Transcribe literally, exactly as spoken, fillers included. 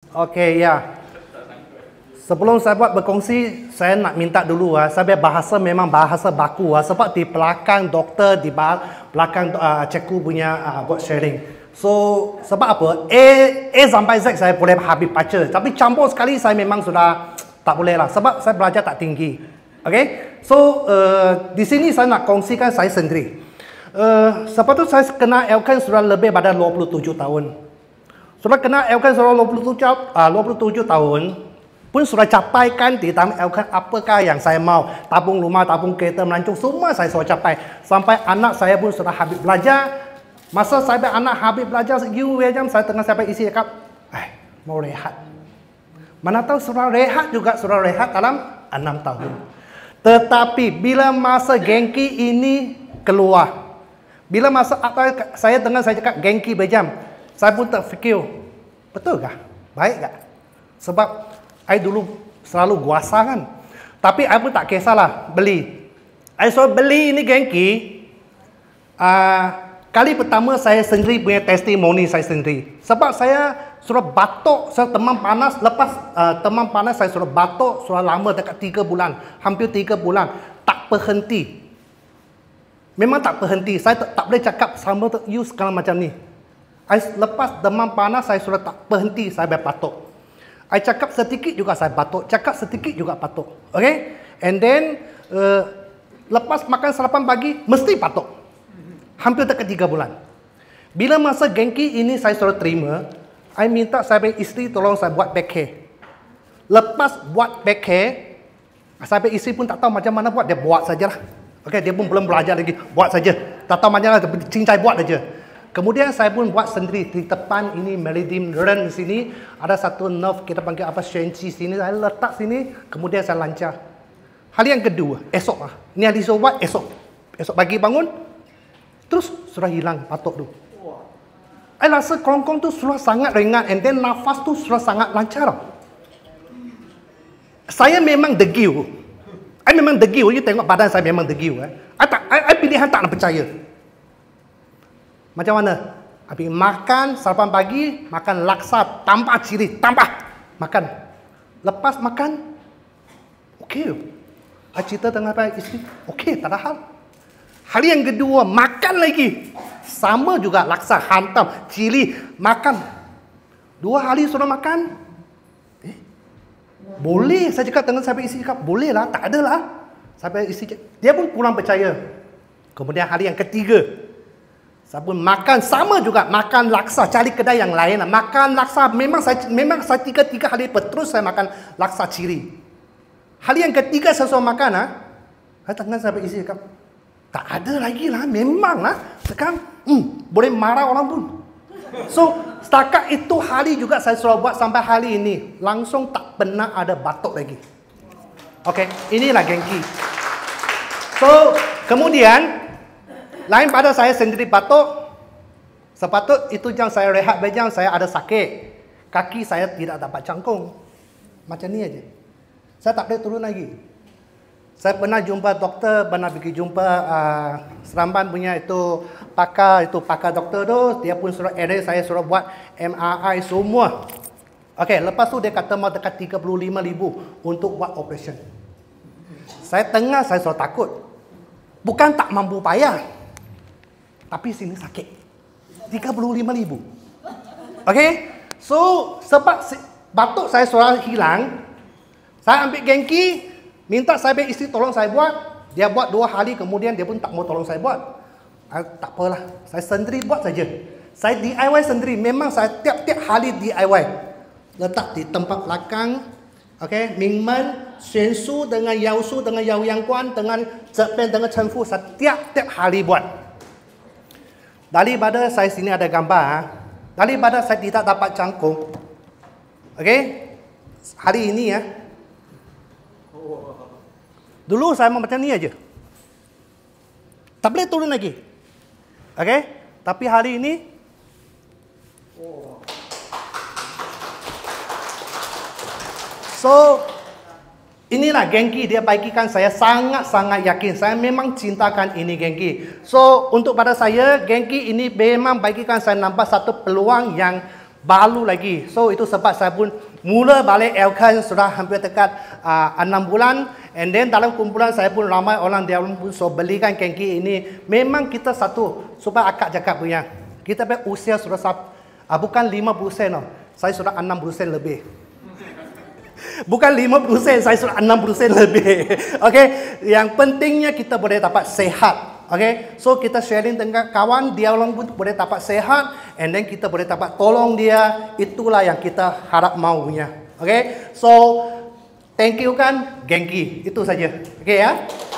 Okey, ya. Sebelum saya buat berkongsi, saya nak minta dulu ah, saya bahasa memang bahasa baku ah, sebab di belakang doktor, di belakang uh, cikgu punya uh, buat sharing. So, sebab apa? A, A sampai Z saya boleh habis baca, tapi campur sekali saya memang sudah tak boleh lah, sebab saya belajar tak tinggi. Okey? So, uh, di sini saya nak kongsikan saya sendiri. Uh, sebab tu saya kenal Elkan sudah lebih pada dua puluh tujuh tahun. Sudah kenal Elkan sudah dua puluh tujuh, uh, dua puluh tujuh tahun. Pun sudah capaikan di dalam Elkan apakah yang saya mau. Tabung rumah, tabung kereta, melancong, semua saya sudah capai. Sampai anak saya pun sudah habis belajar. Masa saya anak habis belajar, you jam saya tengah sampai isi cakap, eh, mau rehat. Mana tahu sudah rehat juga, sudah rehat dalam enam tahun. Tetapi bila masa Genki ini keluar, bila masa apa saya tengah saya cakap Genki berjam, saya pun terfikir, betul kah? Baik kah? Sebab saya dulu selalu guasa kan. Tapi saya pun tak kisahlah beli. Saya suruh beli ini Genki. Uh, kali pertama saya sendiri punya testimoni saya sendiri. Sebab saya suruh batuk, saya demam panas. Lepas uh, demam panas saya suruh batuk sudah lama dekat tiga bulan. Hampir tiga bulan. Tak berhenti. Memang tak berhenti. Saya tak, tak boleh cakap sama you sekarang macam ni. Saya, lepas demam panas saya sudah tak berhenti saya berbatuk. I cakap sedikit juga saya batuk, cakap sedikit juga batuk. Okay? And then, uh, lepas makan sarapan pagi, mesti batuk. Hampir dekat tiga bulan. Bila masa Genki ini saya suruh terima, I minta saya punya isteri tolong saya buat back care. Lepas buat back care, saya punya isteri pun tak tahu macam mana buat, dia buat sajalah. Okay, dia pun belum belajar lagi, buat saja. Tak tahu macam mana, cincai buat saja. Kemudian saya pun buat sendiri di depan ini meridian nerve sini ada satu nerve kita panggil apa shenchi sini saya letak sini kemudian saya lancar. Hal yang kedua esok ah ini hari buat esok esok pagi bangun terus sudah hilang batuk tu. Saya rasa kongkong tu sudah sangat ringan and then nafas tu sudah sangat lancar. Saya memang degil. Saya memang degil. You tengok badan saya memang degil. Eh. I tak, I, I pilihan tak nak percaya. Macam mana? Habis makan sarapan pagi, makan laksa tambah cili, tambah makan. Lepas makan, okey. I cerita dengan isteri, okey, tak ada hal. Hari yang kedua, makan lagi. Sama juga laksa, hantam, cili, makan. Dua hari sudah makan. Eh, boleh, saya cakap dengan sahabat isteri, cakap, boleh lah, tak ada lah. Sahabat isteri, dia pun pulang percaya. Kemudian hari yang ketiga, saya pun makan sama juga, makan laksa, cari kedai yang lain. Makan laksa, memang saya memang saya tiga-tiga hari terus saya makan laksa cili. Hari yang ketiga saya suruh makan, ah, saya tengah sampai isi cakap, tak ada lagi lah, memang lah. Sekarang, hmm, boleh marah orang pun. So, setakat itu hari juga saya suruh buat sampai hari ini. Langsung tak pernah ada batuk lagi. Okey, inilah Genki. So, kemudian, lain pada saya sendiri batuk, sepatut itu jam saya rehat bejam saya ada sakit. Kaki saya tidak dapat cangkung. Macam ni aja. Saya tak boleh turun lagi. Saya pernah jumpa doktor, pernah pergi jumpa uh, Seremban punya itu pakar, itu pakar doktor tu, dia pun suruh arrange saya suruh buat M R I semua. Okey, lepas tu dia kata mau dekat tiga puluh lima ribu untuk buat operation. Saya tengah saya suruh takut. Bukan tak mampu bayar. Tapi sini sakit. tiga puluh lima ribu. Okey? So, sebab batuk saya sudah hilang, saya ambil Genki, minta saya ambil isteri tolong saya buat. Dia buat dua hari, kemudian dia pun tak mau tolong saya buat. Ah, tak apalah, saya sendiri buat saja. Saya D I Y sendiri, memang saya tiap-tiap hari D I Y. Letak di tempat belakang, okey, Mingmen, Shensu dengan Yaosu, dengan Yao Yang Guan, dengan Zhepen, dengan Chen Fu, saya tiap-tiap hari buat. Daripada saya sini ada gambar, daripada saya tidak dapat cangkung, okey, hari ini ya, dulu saya macam ni aja, tak boleh turun lagi, okey, tapi hari ini, so inilah Genki, dia bagikan saya sangat-sangat yakin. Saya memang cintakan ini Genki. So, untuk pada saya, Genki ini memang bagikan saya nampak satu peluang yang baru lagi. So itu sebab saya pun mula balik Elkan sudah hampir dekat uh, enam bulan. And then dalam kumpulan saya pun ramai orang dia pun so belikan kengki ini. Memang kita satu, supaya akak cakap punya. Kita punya usia sudah uh, bukan lima puluh sen, no. Saya sudah enam puluh sen lebih. Bukan lima puluh sen, saya sudah enam puluh sen lebih. Okay, yang pentingnya kita boleh dapat sehat. Okay, so kita sharing dengan kawan, dia orang pun boleh dapat sehat, and then kita boleh dapat tolong dia. Itulah yang kita harap maunya. Okay, so thank you kan, Genki. Itu saja. Okay ya.